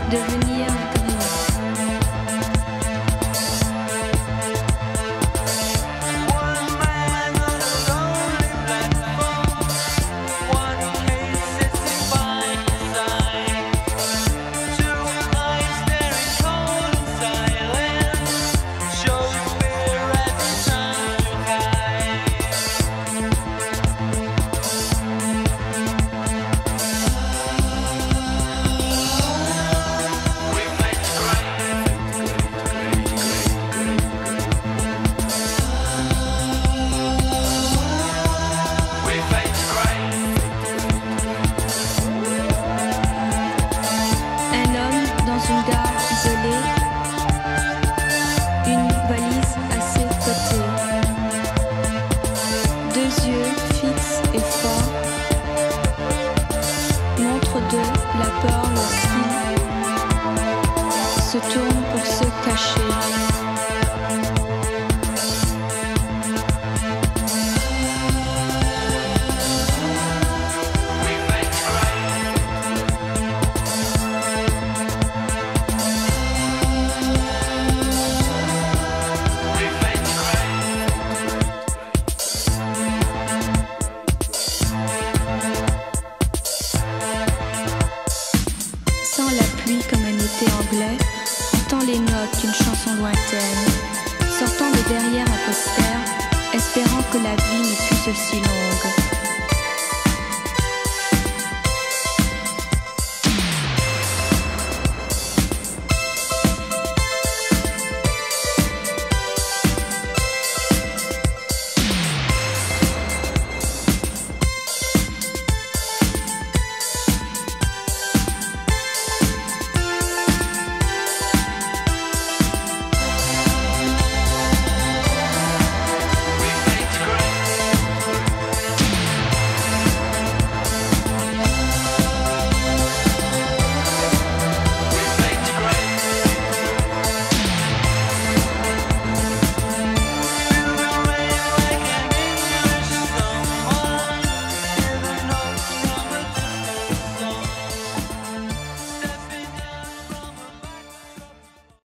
devenir gris. Une gare isolée, une valise à ses côtés, deux yeux fixes et forts, montrent de la peur lorsqu'il se tourne pour se cacher. La pluie comme un été anglais, entend les notes d'une chanson lointaine, sortant de derrière un poster, espérant que la vie n'est plus aussi longue.